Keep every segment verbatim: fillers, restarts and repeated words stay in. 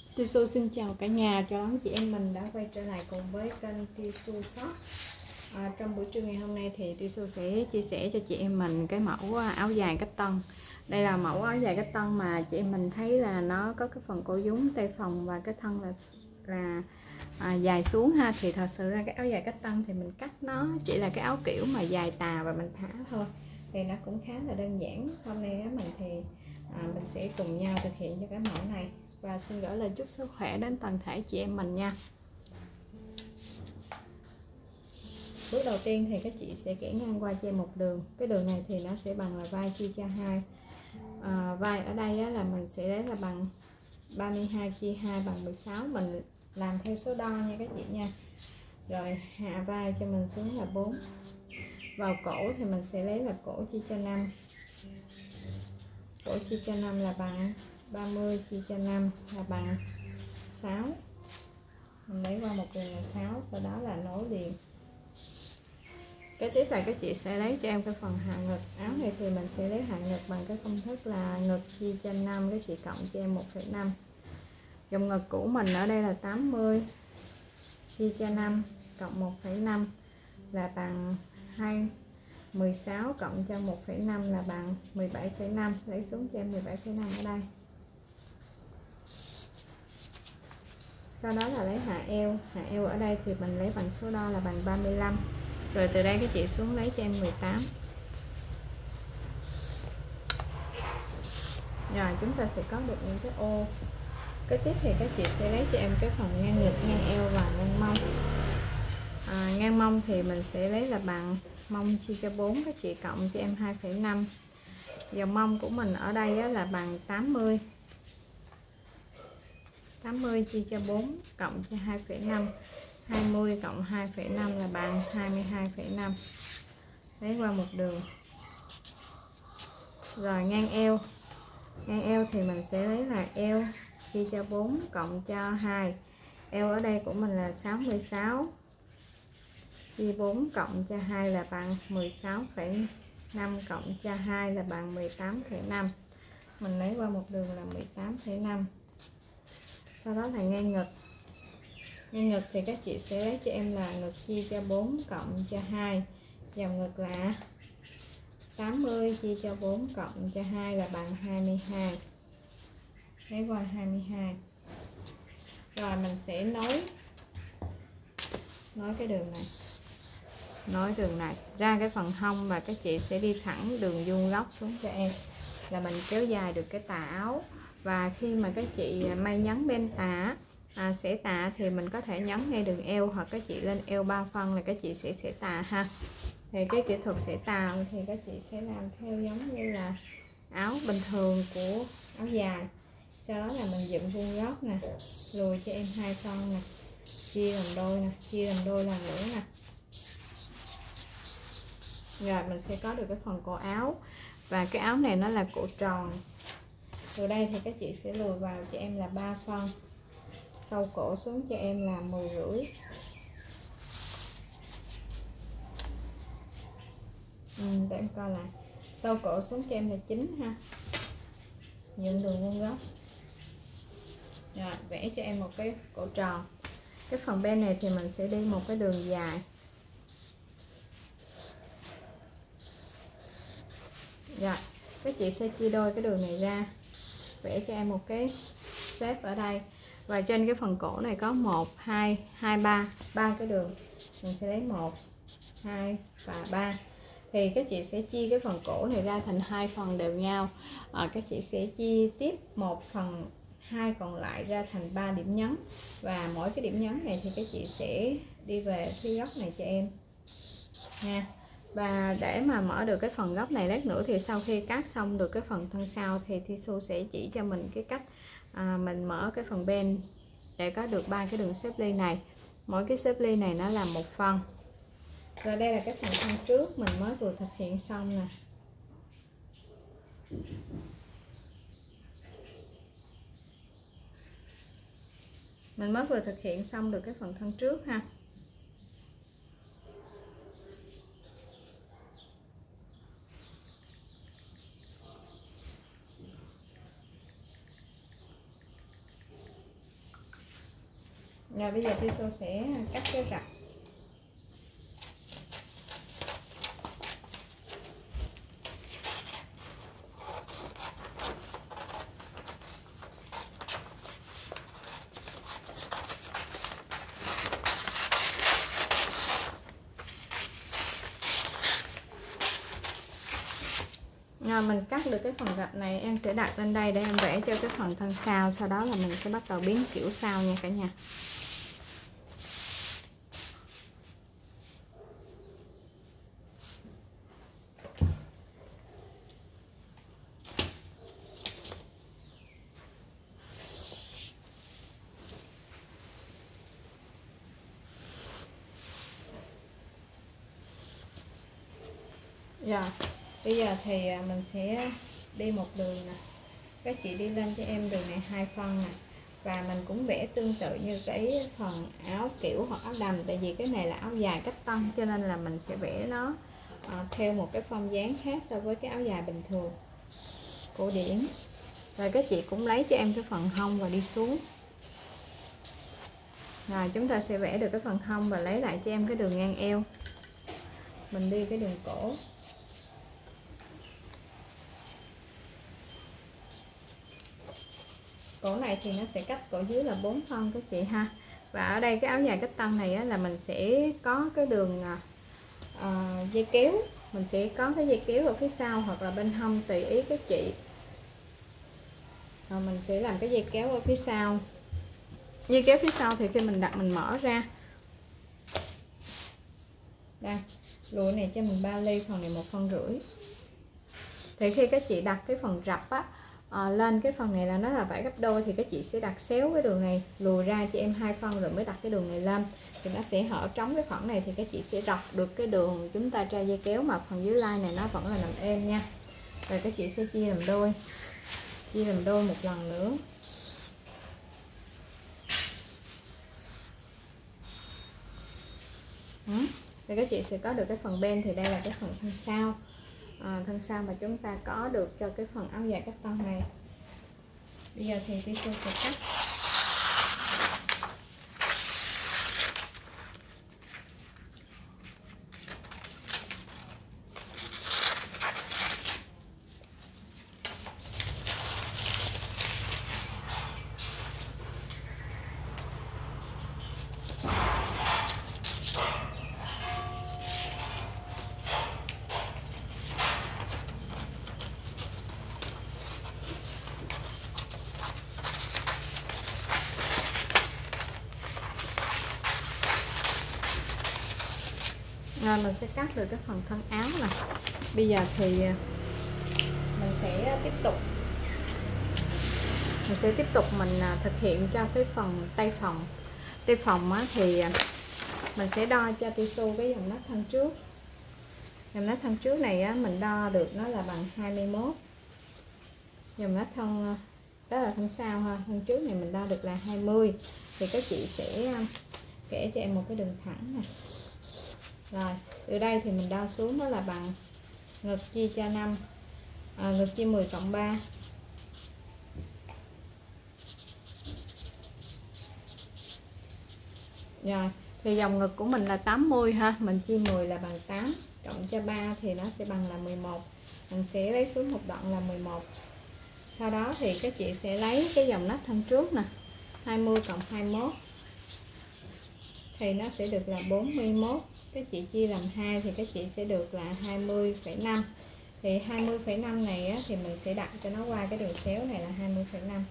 Tisu xin chào cả nhà, chào đón chị em mình đã quay trở lại cùng với kênh Tisu Shop. À, trong buổi trưa ngày hôm nay thì Tisu sẽ chia sẻ cho chị em mình cái mẫu áo dài cách tân. Đây là mẫu áo dài cách tân mà chị em mình thấy là nó có cái phần cổ dúng tay phòng và cái thân là là à, dài xuống ha. Thì thật sự ra cái áo dài cách tân thì mình cắt nó chỉ là cái áo kiểu mà dài tà và mình thả thôi, thì nó cũng khá là đơn giản. Hôm nay mình thì à, mình sẽ cùng nhau thực hiện cho cái mẫu này và xin gửi lời chúc sức khỏe đến toàn thể chị em mình nha. Bước đầu tiên thì các chị sẽ kẻ ngang qua cho em một đường. Cái đường này thì nó sẽ bằng là vai chia cho hai. À, vai ở đây á, là mình sẽ lấy là bằng ba mươi hai chia hai bằng mười sáu. Mình làm theo số đo nha các chị nha. Rồi hạ vai cho mình xuống là bốn. Vào cổ thì mình sẽ lấy là cổ chia cho năm. Cổ chia cho năm là bằng ba mươi chia cho năm là bằng sáu. Mình lấy qua một đường là sáu, sau đó là nối liền. Kế tiếp là các chị sẽ lấy cho em cái phần hạ ngực. Áo này thì mình sẽ lấy hạ ngực bằng cái công thức là ngực chia cho năm, các chị cộng cho em một phẩy năm. Dòng ngực của mình ở đây là tám mươi chia cho năm cộng một phẩy năm là bằng hai. mười sáu cộng cho một phẩy năm là bằng mười bảy phẩy năm. Lấy xuống cho em mười bảy phẩy năm ở đây. Sau đó là lấy hạ eo. Hạ eo ở đây thì mình lấy bằng số đo là bằng ba mươi lăm. Rồi từ đây các chị xuống lấy cho em mười tám. Rồi chúng ta sẽ có được những cái ô. Kế tiếp thì các chị sẽ lấy cho em cái phần ngang ngực, ngang eo và ngang mông. à, Ngang mông thì mình sẽ lấy là bằng mông chia cho bốn, các chị cộng cho em hai phẩy năm. Dòng mông của mình ở đây á, là bằng tám mươi. tám mươi chia cho bốn cộng cho hai phẩy năm. hai mươi cộng hai phẩy năm là bằng hai mươi hai phẩy năm. Lấy qua một đường. Rồi ngang eo. Ngang eo thì mình sẽ lấy là eo chia cho bốn cộng cho hai. Eo ở đây của mình là sáu mươi sáu. Chia bốn cộng cho hai là bằng mười sáu phẩy năm cộng cho hai là bằng mười tám phẩy năm. Mình lấy qua một đường là mười tám phẩy năm. Sau đó là ngang ngực. Ngang ngực thì các chị sẽ lấy cho em là ngực chia cho bốn cộng cho hai. Dòng ngực là tám mươi chia cho bốn cộng cho hai là bằng hai mươi hai. Lấy qua hai mươi hai. Rồi mình sẽ nối nối cái đường này. Nối đường này ra cái phần hông và các chị sẽ đi thẳng đường vuông góc xuống cho em, là mình kéo dài được cái tà áo. Và khi mà các chị may nhấn bên tà à, xẻ tà thì mình có thể nhấn ngay đường eo, hoặc các chị lên eo ba phân là các chị sẽ xẻ tà ha. Thì cái kỹ thuật xẻ tà thì các chị sẽ làm theo giống như là áo bình thường của áo dài. Sau đó là mình dựng vuông góc nè, lùi cho em hai phân nè, chia làm đôi nè, chia làm đôi lần nữa nè. Rồi mình sẽ có được cái phần cổ áo. Và cái áo này nó là cổ tròn. Từ đây thì các chị sẽ lùi vào cho em là ba phân. Sau cổ xuống cho em là mười rưỡi. Ừ, để em coi lại. Sau cổ xuống cho em là chín ha. Dựng đường vuông góc. Rồi vẽ cho em một cái cổ tròn. Cái phần bên này thì mình sẽ đi một cái đường dài. Rồi các chị sẽ chia đôi cái đường này ra, vẽ cho em một cái xếp ở đây. Và trên cái phần cổ này có một, hai, hai, ba, ba cái đường. Mình sẽ lấy một, hai và ba. Thì các chị sẽ chia cái phần cổ này ra thành hai phần đều nhau. À, các chị sẽ chia tiếp một phần hai còn lại ra thành ba điểm nhấn. Và mỗi cái điểm nhấn này thì các chị sẽ đi về phía góc này cho em nha. Và để mà mở được cái phần góc này lát nữa thì sau khi cắt xong được cái phần thân sau thì Tisu sẽ chỉ cho mình cái cách à, mình mở cái phần bên để có được ba cái đường xếp ly này. Mỗi cái xếp ly này nó là một phân. Và đây là cái phần thân trước mình mới vừa thực hiện xong nè. Mình mới vừa thực hiện xong được cái phần thân trước ha. Rồi bây giờ Tiso sẽ cắt cái rập. Rồi mình cắt được cái phần rập này, em sẽ đặt lên đây để em vẽ cho cái phần thân sau, sau đó là mình sẽ bắt đầu biến kiểu sau nha cả nhà. Rồi bây giờ thì mình sẽ đi một đường nè, các chị đi lên cho em đường này hai phân nè, và mình cũng vẽ tương tự như cái phần áo kiểu hoặc áo đầm, tại vì cái này là áo dài cách tân cho nên là mình sẽ vẽ nó à, theo một cái form dáng khác so với cái áo dài bình thường cổ điển. Rồi các chị cũng lấy cho em cái phần hông và đi xuống. Rồi chúng ta sẽ vẽ được cái phần hông và lấy lại cho em cái đường ngang eo, mình đi cái đường cổ. Cổ này thì nó sẽ cách cổ dưới là bốn phân các chị ha. Và ở đây cái áo dài cách tân này á, là mình sẽ có cái đường à, dây kéo, mình sẽ có cái dây kéo ở phía sau hoặc là bên hông tùy ý các chị. Rồi mình sẽ làm cái dây kéo ở phía sau. Dây kéo phía sau thì khi mình đặt mình mở ra. Đây, lụa này cho mình ba ly, phần này một phân rưỡi. Thì khi các chị đặt cái phần rập á à, lên cái phần này là nó là vải gấp đôi, thì các chị sẽ đặt xéo cái đường này lùi ra cho em hai phân rồi mới đặt cái đường này lên, thì nó sẽ hở trống cái khoảng này, thì các chị sẽ dọc được cái đường chúng ta tra dây kéo mà phần dưới line này nó vẫn là nằm êm nha. Rồi các chị sẽ chia làm đôi, chia làm đôi một lần nữa. Ừ. Thì các chị sẽ có được cái phần bên, thì đây là cái phần thân sau. À, thân sau mà chúng ta có được cho cái phần áo dài cách tân này. Bây giờ thì Tiso sẽ cắt. Rồi mình sẽ cắt được cái phần thân áo này. Bây giờ thì mình sẽ tiếp tục mình sẽ tiếp tục mình thực hiện cho cái phần tay phòng. Tay phòng á, thì mình sẽ đo cho Tiso cái dòng nách thân trước. Dòng nách thân trước này á, mình đo được nó là bằng hai mươi mốt. Dòng nách thân đó là thân sau ha, thân trước này mình đo được là hai mươi. Thì các chị sẽ kẻ cho em một cái đường thẳng nè. Rồi từ đây thì mình đo xuống đó là bằng ngực chia cho năm, à, ngực chia mười cộng ba. Rồi thì dòng ngực của mình là tám mươi ha, mình chia mười là bằng tám, cộng cho ba thì nó sẽ bằng là mười một. Mình sẽ lấy xuống một đoạn là mười một. Sau đó thì các chị sẽ lấy cái dòng nách thân trước nè, hai mươi cộng hai mươi mốt thì nó sẽ được là bốn mươi mốt. Các chị chia làm hai thì các chị sẽ được là hai mươi phẩy năm. Thì hai mươi phẩy năm này á, thì mình sẽ đặt cho nó qua cái đường xéo này là hai mươi phẩy năm.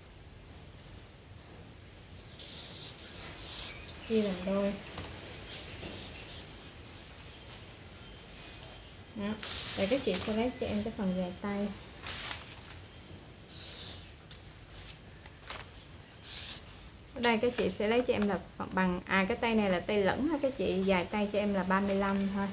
Chia làm đôi. Đó. Rồi các chị sẽ lấy cho em cái phần dài tay. Ở đây các chị sẽ lấy cho em là bằng à cái tay này là tay lẫn ha các chị, dài tay cho em là ba mươi lăm thôi.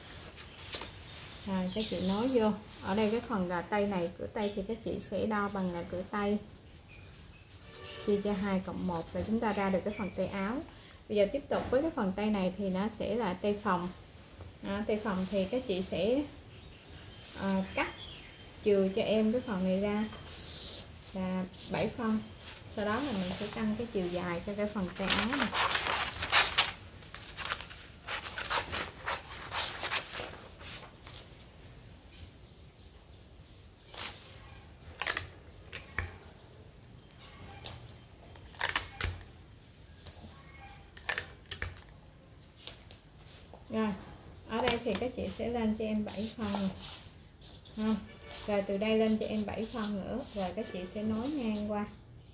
Rồi các chị nối vô. Ở đây cái phần là tay này, cửa tay thì các chị sẽ đo bằng là cửa tay. Chia cho hai cộng một rồi chúng ta ra được cái phần tay áo. Bây giờ tiếp tục với cái phần tay này thì nó sẽ là tay phòng. Đó, tay phòng thì các chị sẽ à, cắt chừa cho em cái phần này ra. là bảy phân. Sau đó là mình sẽ tăng cái chiều dài cho cái phần tay áo này. Rồi, ở đây thì các chị sẽ lên cho em bảy phân rồi. Ha. Rồi từ đây lên cho em bảy phân nữa, rồi các chị sẽ nối ngang qua.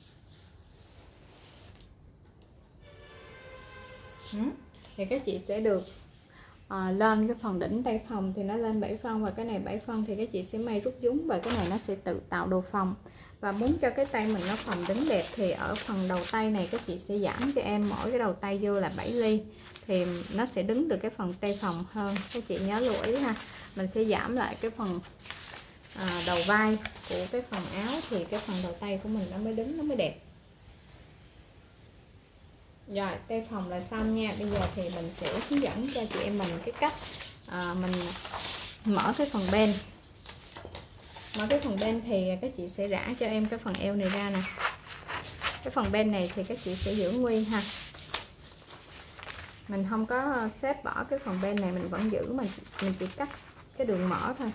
Ừ. Thì các chị sẽ được à, lên cái phần đỉnh tay phòng thì nó lên bảy phân, và cái này bảy phân thì các chị sẽ may rút dúng, và cái này nó sẽ tự tạo đồ phòng. Và muốn cho cái tay mình nó phòng đính đẹp thì ở phần đầu tay này các chị sẽ giảm cho em mỗi cái đầu tay vô là bảy ly, thì nó sẽ đứng được cái phần tay phòng hơn. Các chị nhớ lưu ý ha, mình sẽ giảm lại cái phần à, đầu vai của cái phần áo thì cái phần đầu tay của mình nó mới đứng, nó mới đẹp. Rồi tay phòng là xong nha. Bây giờ thì mình sẽ hướng dẫn cho chị em mình cái cách à, mình mở cái phần bên. Mở cái phần bên thì các chị sẽ rã cho em cái phần eo này ra nè. Cái phần bên này thì các chị sẽ giữ nguyên ha, mình không có xếp bỏ cái phần bên này, mình vẫn giữ, mình mình chỉ cắt cái đường mở thôi.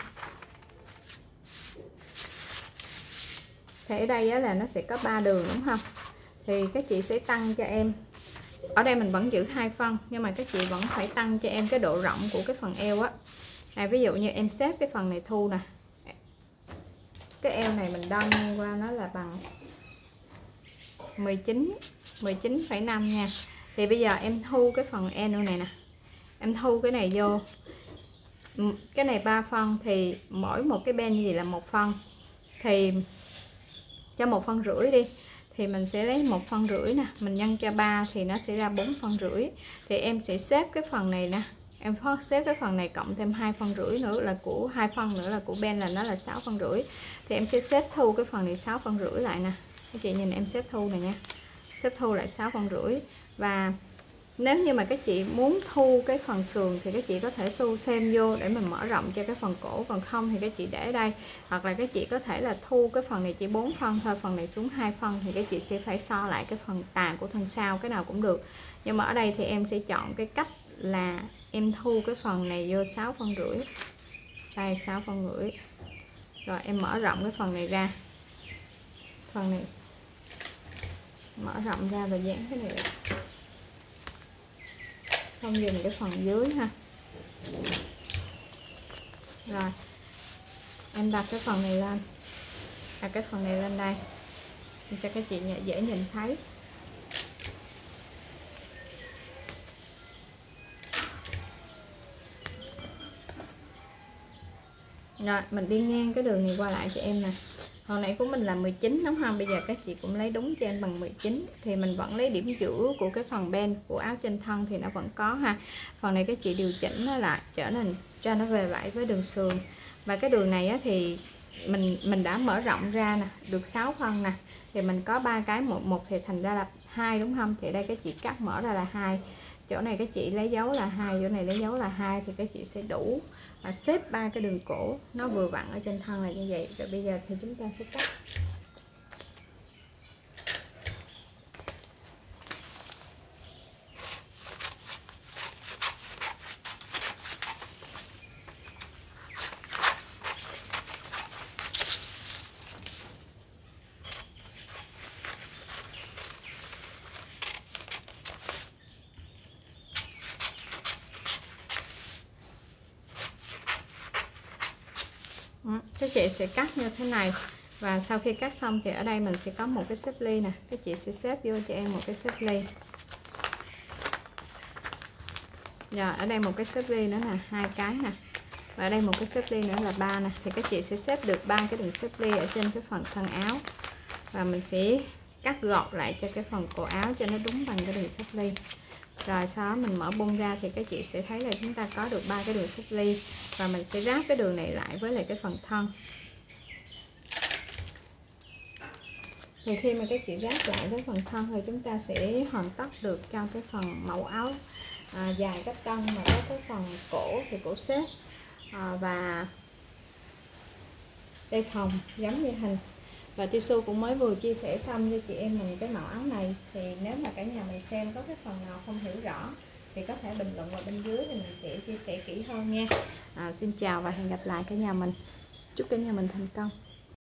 Thì ở đây á, là nó sẽ có ba đường đúng không, thì các chị sẽ tăng cho em, ở đây mình vẫn giữ hai phân nhưng mà các chị vẫn phải tăng cho em cái độ rộng của cái phần eo á. À, ví dụ như em xếp cái phần này thu nè, cái eo này mình đo ngang qua nó là bằng mười chín, mười chín phẩy năm nha. Thì bây giờ em thu cái phần eo này nè, em thu cái này vô, cái này ba phân thì mỗi một cái bên như vậy là một phân, thì cho một phân rưỡi đi thì mình sẽ lấy một phân rưỡi nè, mình nhân cho ba thì nó sẽ ra bốn phân rưỡi. Thì em sẽ xếp cái phần này nè, em xếp cái phần này cộng thêm hai phân rưỡi nữa là của hai phân nữa là của bên, là nó là sáu phân rưỡi. Thì em sẽ xếp thu cái phần này sáu phân rưỡi lại nè, các chị nhìn em xếp thu này nha, xếp thu lại sáu phân rưỡi. Và nếu như mà các chị muốn thu cái phần sườn thì các chị có thể xu thêm vô để mình mở rộng cho cái phần cổ, còn không thì các chị để đây. Hoặc là các chị có thể là thu cái phần này chỉ bốn phân thôi, phần này xuống hai phân thì các chị sẽ phải so lại cái phần tà của thân sau, cái nào cũng được. Nhưng mà ở đây thì em sẽ chọn cái cách là em thu cái phần này vô sáu phân rưỡi, đây sáu phân rưỡi, rồi em mở rộng cái phần này ra, phần này mở rộng ra và dán cái này, không dùng cái phần dưới ha. Rồi em đặt cái phần này lên, đặt cái phần này lên đây cho các chị dễ nhìn thấy. Rồi mình đi ngang cái đường này qua lại cho em nè. Hồi nãy của mình là mười chín đúng không? Bây giờ các chị cũng lấy đúng cho em bằng mười chín. Thì mình vẫn lấy điểm giữa của cái phần bên của áo trên thân thì nó vẫn có ha. Phần này các chị điều chỉnh nó lại trở nên cho nó về lại với đường sườn. Và cái đường này á, thì mình mình đã mở rộng ra nè, được sáu phân nè. Thì mình có ba cái, một một thì thành ra là hai đúng không? Thì đây các chị cắt mở ra là hai. Chỗ này các chị lấy dấu là hai, chỗ này lấy dấu là hai thì các chị sẽ đủ và xếp ba cái đường cổ nó vừa vặn ở trên thân là như vậy. Rồi bây giờ thì chúng ta sẽ cắt. Các chị sẽ cắt như thế này, và sau khi cắt xong thì ở đây mình sẽ có một cái xếp ly nè, các chị sẽ xếp vô cho em một cái xếp ly. Rồi ở đây một cái xếp ly nữa nè, hai cái nè, và ở đây một cái xếp ly nữa là ba nè. Thì các chị sẽ xếp được ba cái đường xếp ly ở trên cái phần thân áo, và mình sẽ cắt gọt lại cho cái phần cổ áo cho nó đúng bằng cái đường xếp ly. Rồi sau đó mình mở bung ra thì các chị sẽ thấy là chúng ta có được ba cái đường xếp ly, và mình sẽ ráp cái đường này lại với lại cái phần thân. Thì khi mà các chị ráp lại với phần thân thì chúng ta sẽ hoàn tất được cho cái phần mẫu áo à, dài cách tân, mà có cái phần cổ thì cổ xếp à, và đây phòng giống như hình. Và Tisu cũng mới vừa chia sẻ xong cho chị em mình cái mẫu áo này. Thì nếu mà cả nhà mình xem có cái phần nào không hiểu rõ thì có thể bình luận vào bên dưới thì mình sẽ chia sẻ kỹ hơn nha. À, xin chào và hẹn gặp lại cả nhà mình. Chúc cả nhà mình thành công.